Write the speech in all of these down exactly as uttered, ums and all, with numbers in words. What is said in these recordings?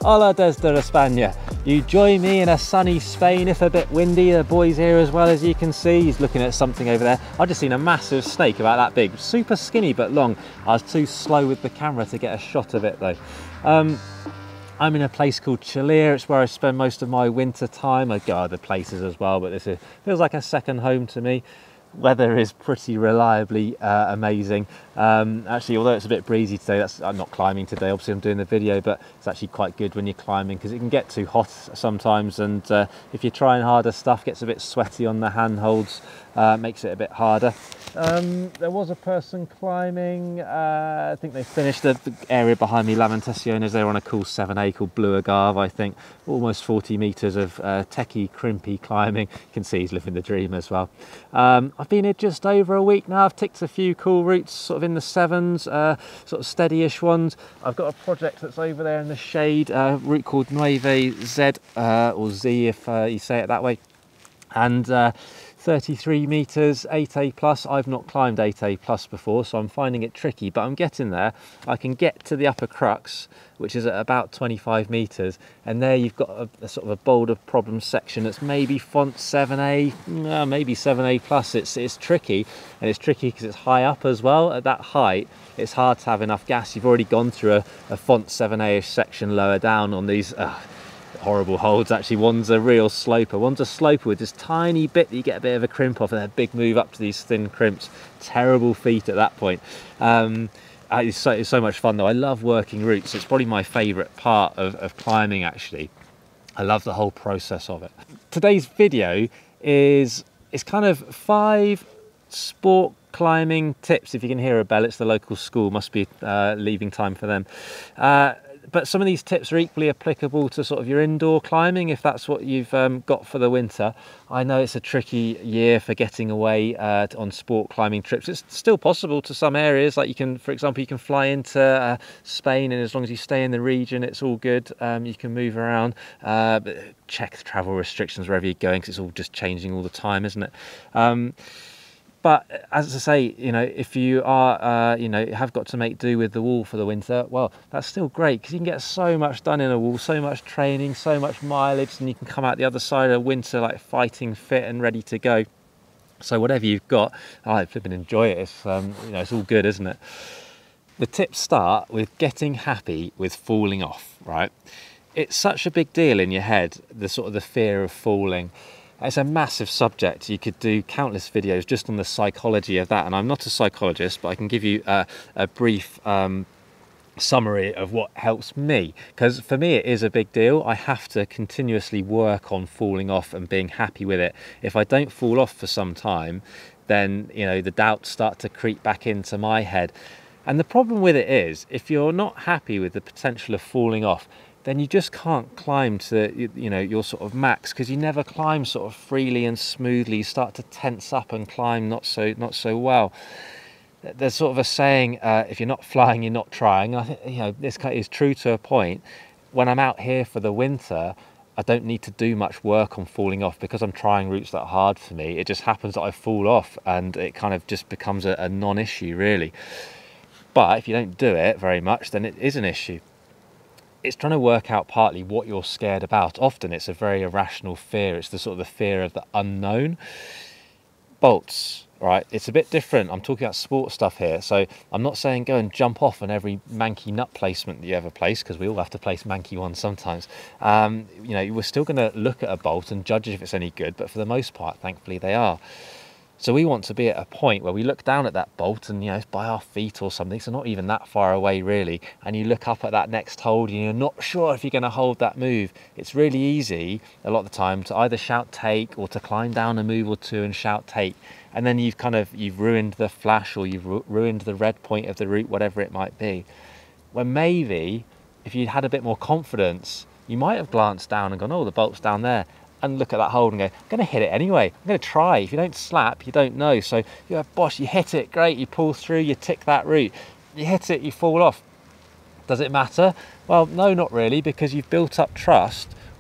Hola desde España. You join me in a sunny Spain, if a bit windy. The boy's here as well, as you can see. He's looking at something over there. I've just seen a massive snake about that big, super skinny but long. I was too slow with the camera to get a shot of it though. Um, I'm in a place called Chillida. It's where I spend most of my winter time. I go other places as well, but this is, feels like a second home to me. Weather is pretty reliably uh, amazing. Um, actually, although it's a bit breezy today, that's, I'm not climbing today, obviously I'm doing the video, but it's actually quite good when you're climbing because it can get too hot sometimes, and uh, if you're trying harder stuff, gets a bit sweaty on the handholds, uh, makes it a bit harder. Um, there was a person climbing, uh, I think they finished the, the area behind me, Lamentaciones. They were on a cool seven A called Blue Agave, I think, almost forty metres of uh, techie, crimpy climbing. You can see he's living the dream as well. Um, I've been here just over a week now. I've ticked a few cool routes, sort of in the sevens, uh, sort of steady-ish ones. I've got a project that's over there in the shade, a route called Nueve Z, uh, or Z if uh, you say it that way. And uh, thirty-three meters, eight A plus. I've not climbed eight A plus before, so I'm finding it tricky, but I'm getting there. I can get to the upper crux, which is at about twenty-five meters, and there you've got a, a sort of a boulder problem section that's maybe font seven A, uh, maybe seven A plus. It's, it's tricky, and it's tricky because it's high up as well. At that height, it's hard to have enough gas. You've already gone through a, a font seven A-ish section lower down on these uh, horrible holds. Actually, one's a real sloper, one's a sloper with this tiny bit that you get a bit of a crimp off, and a big move up to these thin crimps. Terrible feet at that point. Um, it's, so, it's so much fun though. I love working routes. It's probably my favourite part of, of climbing actually. I love the whole process of it. Today's video is it's kind of five sport climbing tips. If you can hear a bell, it's the local school, must be uh, leaving time for them. Uh, But some of these tips are equally applicable to sort of your indoor climbing, if that's what you've um, got for the winter. I know it's a tricky year for getting away uh, on sport climbing trips. It's still possible to some areas, like you can, for example, you can fly into uh, Spain, and as long as you stay in the region, it's all good. Um, you can move around, uh, but check the travel restrictions wherever you're going, because it's all just changing all the time, isn't it? Um, But as I say, you know, if you are, uh, you know, have got to make do with the wall for the winter, well, that's still great, because you can get so much done in a wall, so much training, so much mileage, and you can come out the other side of winter like fighting fit and ready to go. So whatever you've got, I flipping enjoy it. It's, um, you know, it's all good, isn't it? The tips start with getting happy with falling off, right? It's such a big deal in your head, the sort of the fear of falling. It's a massive subject. You could do countless videos just on the psychology of that, and I'm not a psychologist, but I can give you a, a brief um, summary of what helps me, because for me it is a big deal. I have to continuously work on falling off and being happy with it. If I don't fall off for some time, then you know the doubts start to creep back into my head. And the problem with it is, if you're not happy with the potential of falling off, then you just can't climb to, you know, your sort of max, because you never climb sort of freely and smoothly. You start to tense up and climb not so not so well. There's sort of a saying, uh, if you're not flying, you're not trying. I think, you know, this is true to a point. When I'm out here for the winter, I don't need to do much work on falling off, because I'm trying routes that are hard for me. It just happens that I fall off, and it kind of just becomes a, a non-issue really. But if you don't do it very much, then it is an issue. It's trying to work out partly what you're scared about. Often it's a very irrational fear. It's the sort of the fear of the unknown. Bolts, right? It's a bit different. I'm talking about sport stuff here. So I'm not saying go and jump off on every manky nut placement that you ever place, because we all have to place manky ones sometimes. Um, you know, we're still going to look at a bolt and judge if it's any good, but for the most part, thankfully, they are. So we want to be at a point where we look down at that bolt, and you know, it's by our feet or something, so not even that far away really, and you look up at that next hold and you're not sure if you're going to hold that move. It's really easy a lot of the time to either shout take, or to climb down a move or two and shout take, and then you've kind of you've ruined the flash, or you've ru ruined the red point of the route, whatever it might be. When maybe if you'd had a bit more confidence, you might have glanced down and gone, oh, the bolt's down there, and look at that hold and go, I'm going to hit it anyway. I'm going to try. If you don't slap, you don't know. So you have, bosh, you hit it, great. You pull through, you tick that route. You hit it, you fall off. Does it matter? Well, no, not really, because you've built up trust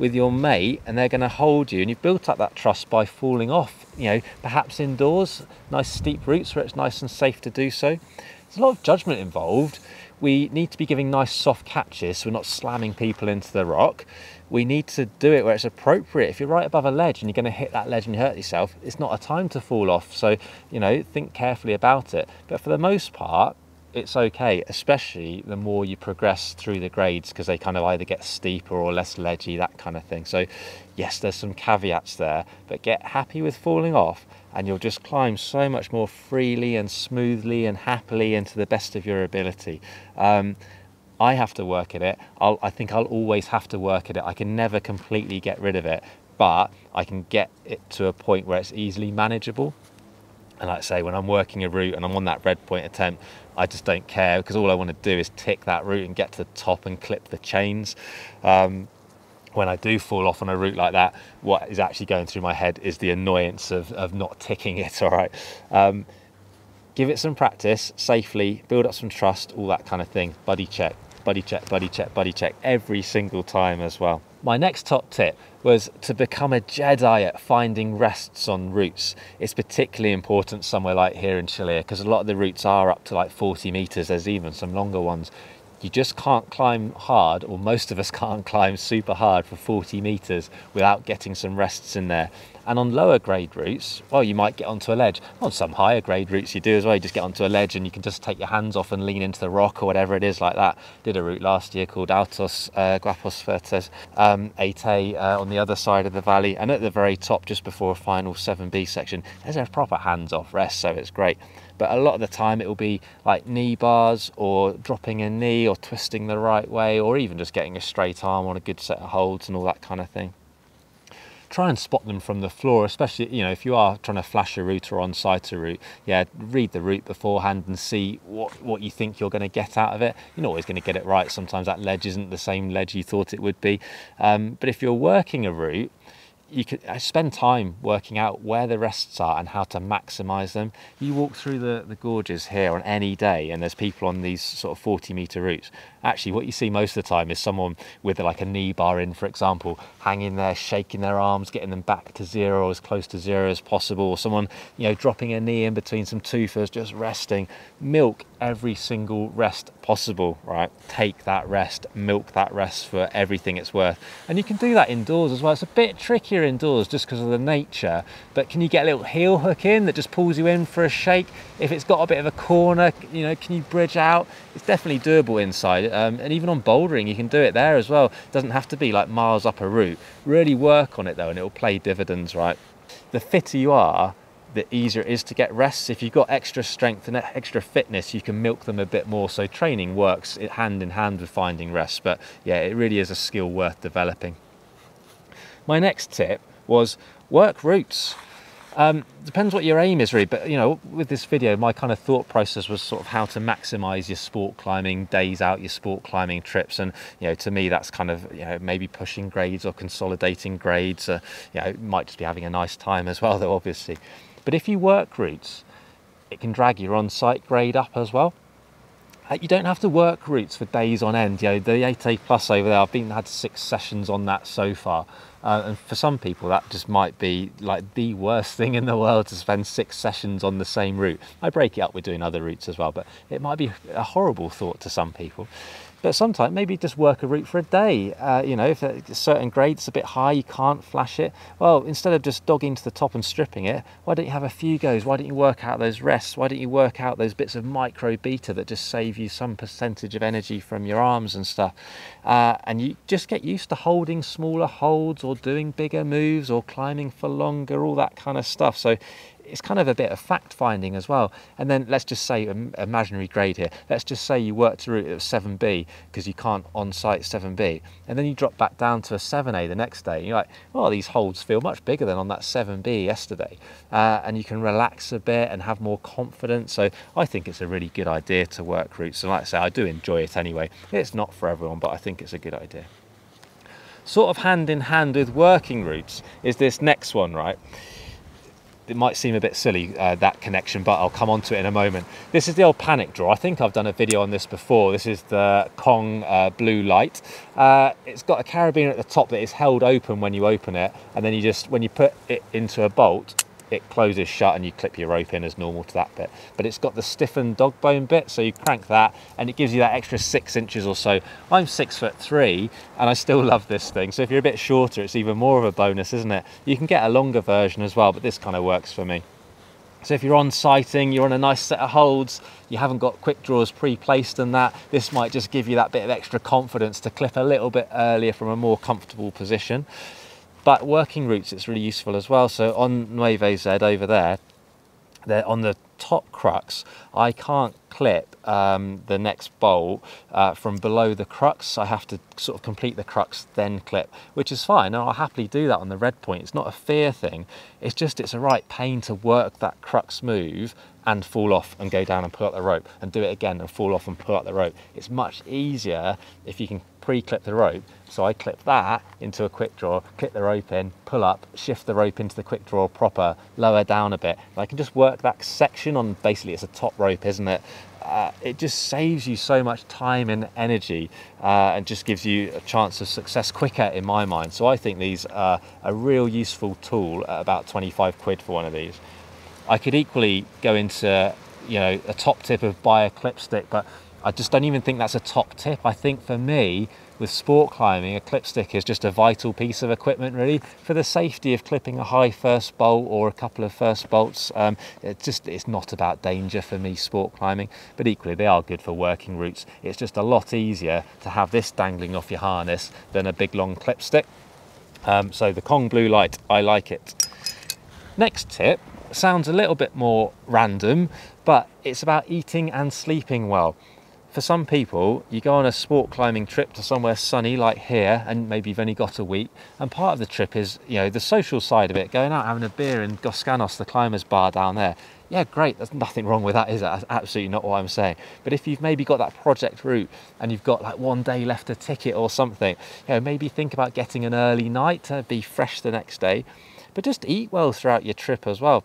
with your mate and they're going to hold you, and you've built up that trust by falling off, you know, perhaps indoors, nice steep routes where it's nice and safe to do so. There's a lot of judgment involved. We need to be giving nice soft catches so we're not slamming people into the rock. We need to do it where it's appropriate. If you're right above a ledge and you're going to hit that ledge and hurt yourself, it's not a time to fall off. So, you know, think carefully about it. But for the most part, it's okay, especially the more you progress through the grades, because they kind of either get steeper or less ledgy, that kind of thing. So yes, there's some caveats there, but get happy with falling off and you'll just climb so much more freely and smoothly and happily and to the best of your ability. Um, I have to work at it. I'll, I think I'll always have to work at it. I can never completely get rid of it, but I can get it to a point where it's easily manageable. And like I say, when I'm working a route and I'm on that red point attempt, I just don't care, because all I want to do is tick that route and get to the top and clip the chains. Um, when I do fall off on a route like that, what is actually going through my head is the annoyance of, of not ticking it, all right? Um, give it some practice safely, build up some trust, all that kind of thing. Buddy check, buddy check, buddy check, buddy check every single time as well. My next top tip was to become a Jedi at finding rests on routes. It's particularly important somewhere like here in Chile, because a lot of the routes are up to like forty meters. There's even some longer ones. You just can't climb hard, or most of us can't climb super hard for forty meters without getting some rests in there. And on lower grade routes, well, you might get onto a ledge. On some higher grade routes you do as well, you just get onto a ledge and you can just take your hands off and lean into the rock or whatever it is like that. Did a route last year called Altos uh, Guapos Verdes, um, eight A uh, on the other side of the valley, and at the very top, just before a final seven B section, there's a proper hands off rest, so it's great. But a lot of the time it will be like knee bars, or dropping a knee, or twisting the right way, or even just getting a straight arm on a good set of holds and all that kind of thing. Try and spot them from the floor, especially, you know, if you are trying to flash a route or on-site a route. Yeah, read the route beforehand and see what, what you think you're going to get out of it. You're not always going to get it right. Sometimes that ledge isn't the same ledge you thought it would be. Um, but if you're working a route, you could spend time working out where the rests are and how to maximize them. You walk through the, the gorges here on any day and there's people on these sort of forty meter routes. Actually, what you see most of the time is someone with like a knee bar in, for example, hanging there, shaking their arms, getting them back to zero, as close to zero as possible, or someone, you know, dropping a knee in between some tufas, just resting. Milk every single rest possible, right? Take that rest, milk that rest for everything it's worth. And you can do that indoors as well. It's a bit trickier indoors just because of the nature, but can you get a little heel hook in that just pulls you in for a shake? If it's got a bit of a corner, you know, can you bridge out? It's definitely doable inside. Um, and even on bouldering, you can do it there as well. It doesn't have to be like miles up a route. Really work on it though, and it'll play dividends, right? The fitter you are, the easier it is to get rests. If you've got extra strength and extra fitness, you can milk them a bit more. So training works hand in hand with finding rests. But yeah, it really is a skill worth developing. My next tip was work routes. Um, depends what your aim is really, but you know, with this video, my kind of thought process was sort of how to maximize your sport climbing days out, your sport climbing trips. And you know, to me, that's kind of, you know, maybe pushing grades or consolidating grades. Uh, you know, it might just be having a nice time as well, though, obviously. But if you work routes, it can drag your on-site grade up as well. You don't have to work routes for days on end. You know, the eight A plus over there, I've been had six sessions on that so far. Uh, and for some people, that just might be like the worst thing in the world to spend six sessions on the same route. I break it up with doing other routes as well, but it might be a horrible thought to some people. But sometimes maybe just work a route for a day. Uh, you know, if a certain grade's a bit high, you can't flash it. Well, instead of just dogging to the top and stripping it, why don't you have a few goes? Why don't you work out those rests? Why don't you work out those bits of micro beta that just save you some percentage of energy from your arms and stuff? Uh, and you just get used to holding smaller holds or doing bigger moves or climbing for longer, all that kind of stuff. So it's kind of a bit of fact finding as well. And then let's just say, um, imaginary grade here, let's just say you worked a route at seven B because you can't on-site seven B, and then you drop back down to a seven A the next day, and you're like, oh, these holds feel much bigger than on that seven B yesterday. Uh, and you can relax a bit and have more confidence. So I think it's a really good idea to work routes. And like I say, I do enjoy it anyway. It's not for everyone, but I think it's a good idea. Sort of hand in hand with working routes is this next one, right? it might seem a bit silly, uh, that connection, but I'll come on to it in a moment. This is the old panic drawer. I think I've done a video on this before. This is the Kong uh, Blue Light. Uh, it's got a carabiner at the top that is held open when you open it, and then you just, when you put it into a bolt, it closes shut and you clip your rope in as normal to that bit. But it's got the stiffened dog bone bit, so you crank that and it gives you that extra six inches or so. I'm six foot three and I still love this thing. So if you're a bit shorter, it's even more of a bonus, isn't it? You can get a longer version as well, but this kind of works for me. So if you're on sighting, you're on a nice set of holds, you haven't got quick draws pre-placed and that, this might just give you that bit of extra confidence to clip a little bit earlier from a more comfortable position. But working routes, it's really useful as well. So on Nueve Z over there, they're on the top crux, I can't clip um, the next bolt uh, from below the crux. I have to sort of complete the crux, then clip, which is fine. And I'll happily do that on the red point. It's not a fear thing. It's just, it's a right pain to work that crux move and fall off and go down and pull up the rope and do it again and fall off and pull up the rope. It's much easier if you can pre-clip the rope. So I clip that into a quick draw, clip the rope in, pull up, shift the rope into the quick draw proper, lower down a bit. And I can just work that section on, basically it's a top rope, isn't it? Uh, it just saves you so much time and energy uh, and just gives you a chance of success quicker in my mind. So I think these are a real useful tool at about twenty-five quid for one of these. I could equally go into, you know, a top tip of buy a clip stick, but I just don't even think that's a top tip. I think for me, with sport climbing, a clip stick is just a vital piece of equipment really for the safety of clipping a high first bolt or a couple of first bolts. Um, it's just, it's not about danger for me, sport climbing, but equally they are good for working routes. It's just a lot easier to have this dangling off your harness than a big long clip stick. Um, so the Kong Blue Light, I like it. Next tip sounds a little bit more random, but it's about eating and sleeping well. For some people, you go on a sport climbing trip to somewhere sunny like here, and maybe you've only got a week, and part of the trip is, you know, the social side of it, going out having a beer in Goskanos, the climbers bar down there. Yeah, great, there's nothing wrong with that, is it? That's absolutely not what I'm saying. But if you've maybe got that project route and you've got like one day left to ticket or something, you know, maybe think about getting an early night to be fresh the next day, but just eat well throughout your trip as well.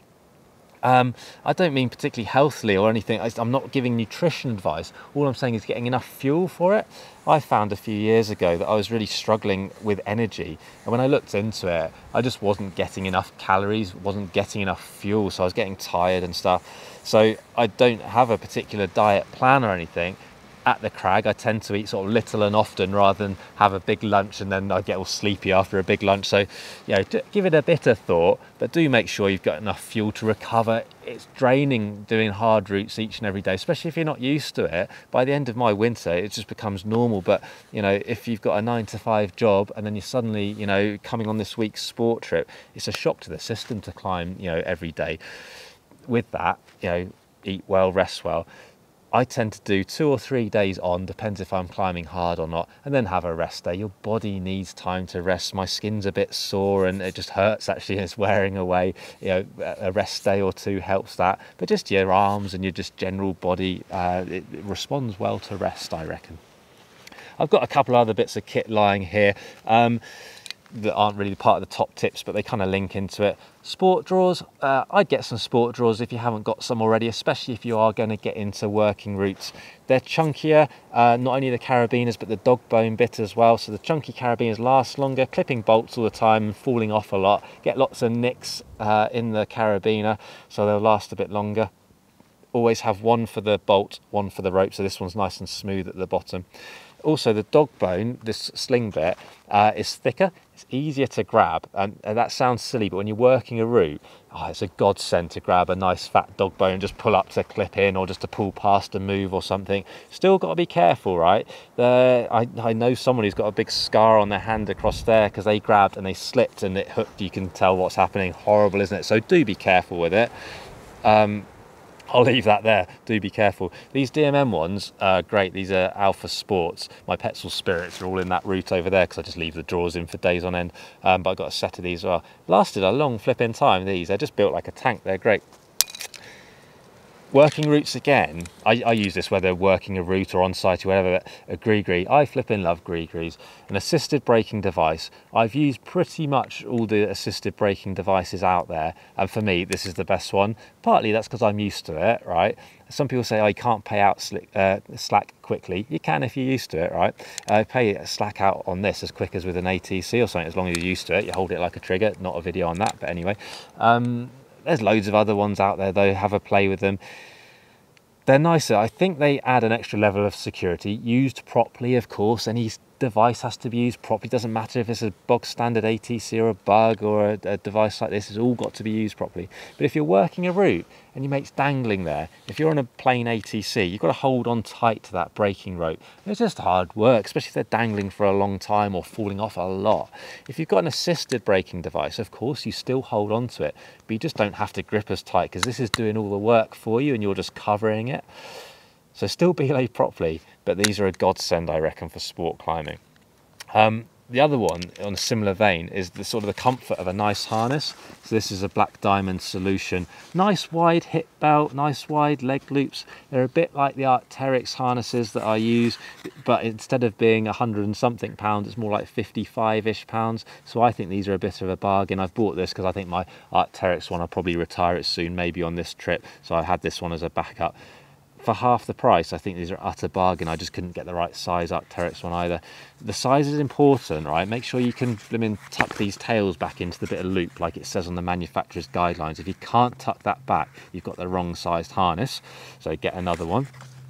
Um, I don't mean particularly healthily or anything. I'm not giving nutrition advice. All I'm saying is getting enough fuel for it. I found a few years ago that I was really struggling with energy. And when I looked into it, I just wasn't getting enough calories, wasn't getting enough fuel. So I was getting tired and stuff. So I don't have a particular diet plan or anything. At the crag, I tend to eat sort of little and often rather than have a big lunch and then I get all sleepy after a big lunch. So, you know, give it a bit of thought, but do make sure you've got enough fuel to recover. It's draining doing hard routes each and every day, especially if you're not used to it. By the end of my winter, it just becomes normal. But, you know, if you've got a nine to five job and then you're suddenly, you know, coming on this week's sport trip, it's a shock to the system to climb, you know, every day. With that, you know, eat well, rest well. I tend to do two or three days on, depends if I'm climbing hard or not, and then have a rest day. Your body needs time to rest. My skin's a bit sore and it just hurts actually, and it's wearing away. You know, a rest day or two helps that. But just your arms and your just general body, uh, it, it responds well to rest, I reckon. I've got a couple of other bits of kit lying here. Um, that aren't really part of the top tips, but they kind of link into it. Sport drawers, uh, I'd get some sport drawers if you haven't got some already, especially if you are going to get into working routes. They're chunkier, uh, not only the carabiners but the dog bone bit as well, so the chunky carabiners last longer, clipping bolts all the time and falling off a lot, get lots of nicks uh, in the carabiner, so they'll last a bit longer. Always have one for the bolt, one for the rope, so this one's nice and smooth at the bottom. Also, the dog bone, this sling bit, uh, is thicker, it's easier to grab, and, and that sounds silly, but when you're working a route, oh, it's a godsend to grab a nice fat dog bone and just pull up to clip in or just to pull past a move or something. Still got to be careful, right? The, I, I know someone who's got a big scar on their hand across there because they grabbed and they slipped and it hooked. You can tell what's happening. Horrible, isn't it? So do be careful with it. Um, I'll leave that there. Do be careful. These D M M ones are great. These are Alpha Sports. My Petzl Spirits are all in that route over there because I just leave the drawers in for days on end. Um, but I've got a set of these as well. Lasted a long flipping time, these. They're just built like a tank. They're great. Working routes again, I, I use this whether working a route or on site or whatever, a Gree-Gree, I flipping love Gree-Grees. An assisted braking device, I've used pretty much all the assisted braking devices out there, and for me this is the best one. Partly that's because I'm used to it, right? Some people say, oh, you can't pay out slick, uh, slack quickly. You can if you're used to it, right? Uh, pay slack out on this as quick as with an A T C or something, as long as you're used to it. You hold it like a trigger, not a video on that, but anyway. Um, There's loads of other ones out there though, have a play with them. They're nicer. I think they add an extra level of security, used properly, of course. Any device has to be used properly. Doesn't matter if it's a bog standard A T C or a bug or a, a device like this, it's all got to be used properly. But if you're working a route and your mate's dangling there, if you're on a plain A T C, you've got to hold on tight to that braking rope. It's just hard work, especially if they're dangling for a long time or falling off a lot. If you've got an assisted braking device, of course, you still hold on to it, but you just don't have to grip as tight because this is doing all the work for you and you're just covering it. So still belay properly, but these are a godsend, I reckon, for sport climbing. Um, the other one, on a similar vein, is the sort of the comfort of a nice harness. So this is a Black Diamond solution. Nice wide hip belt, nice wide leg loops. They're a bit like the Arc'teryx harnesses that I use, but instead of being a hundred and something pounds, it's more like fifty-five-ish pounds. So I think these are a bit of a bargain. I've bought this because I think my Arc'teryx one, I'll probably retire it soon, maybe on this trip. So I had this one as a backup. For half the price, I think these are utter bargain. I just couldn't get the right size Arc'teryx one either. The size is important, right? Make sure you can I mean, tuck these tails back into the bit of loop like it says on the manufacturer's guidelines. If you can't tuck that back, you've got the wrong sized harness. So get another one.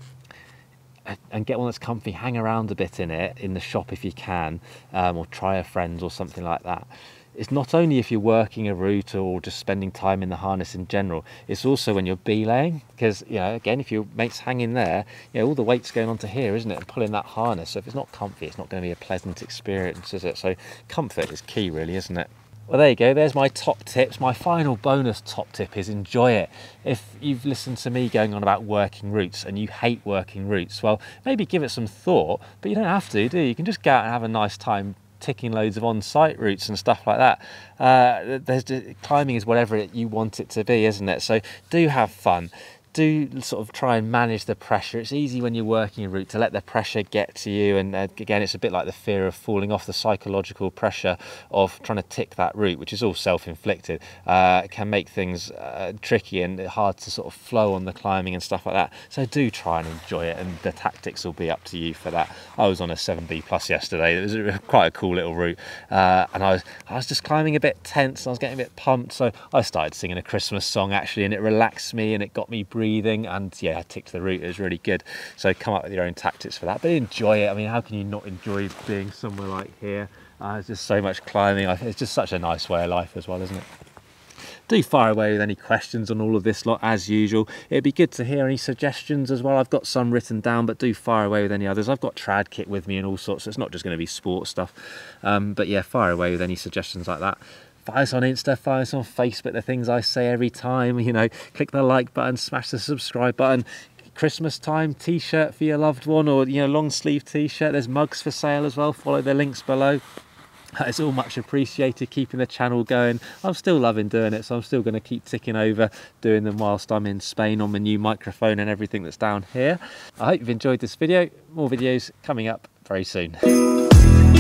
And get one that's comfy. Hang around a bit in it, in the shop if you can, um, or try a friend's or something like that. It's not only if you're working a route or just spending time in the harness in general, it's also when you're belaying, because, you know, again, if your mate's hanging there, you know, all the weight's going onto here, isn't it, and pulling that harness. So if it's not comfy, it's not going to be a pleasant experience, is it? So comfort is key, really, isn't it? Well, there you go, there's my top tips. My final bonus top tip is enjoy it. If you've listened to me going on about working routes and you hate working routes, well, maybe give it some thought, but you don't have to, do you? You can just go out and have a nice time ticking loads of on-site routes and stuff like that. Uh, there's climbing is whatever it, you want it to be, isn't it? So do have fun. Do sort of try and manage the pressure. It's easy when you're working a route to let the pressure get to you, and uh, again, it's a bit like the fear of falling off, the psychological pressure of trying to tick that route, which is all self-inflicted. Uh, it can make things uh, tricky and hard to sort of flow on the climbing and stuff like that. So do try and enjoy it, and the tactics will be up to you for that. I was on a seven B plus yesterday. It was a, quite a cool little route, uh, and I was I was just climbing a bit tense, and I was getting a bit pumped, so I started singing a Christmas song actually, and it relaxed me and it got me breathing. And yeah, I ticked the route. It was really good. So come up with your own tactics for that, but enjoy it. I mean, how can you not enjoy being somewhere like here? Uh, there's just so much climbing. It's just such a nice way of life as well, isn't it? Do fire away with any questions on all of this lot as usual. It'd be good to hear any suggestions as well. I've got some written down, but do fire away with any others. I've got trad kit with me and all sorts, so it's not just going to be sport stuff. Um, but yeah, fire away with any suggestions like that. Follow us on Insta, follow us on Facebook, the things I say every time, you know, click the like button, smash the subscribe button. Christmas time t-shirt for your loved one, or, you know, long sleeve t-shirt. There's mugs for sale as well. Follow the links below. It's all much appreciated, keeping the channel going. I'm still loving doing it, so I'm still going to keep ticking over doing them whilst I'm in Spain on my new microphone and everything that's down here. I hope you've enjoyed this video. More videos coming up very soon.